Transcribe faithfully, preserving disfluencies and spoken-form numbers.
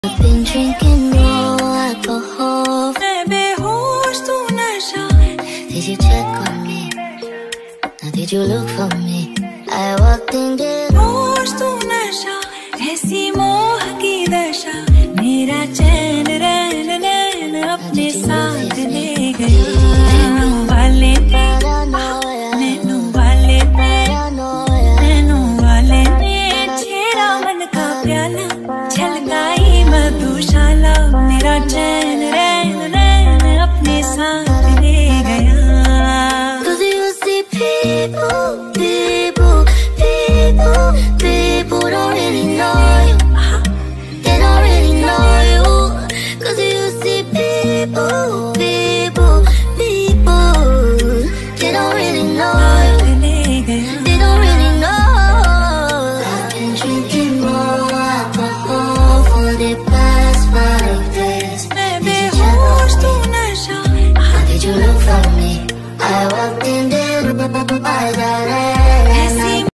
I've been drinking more alcohol. बेहोश तू नशा. Did you check on me? Now did you look for me? I walked in there. होश तू नशा. ऐसी मोह की दशा. मेरा चैन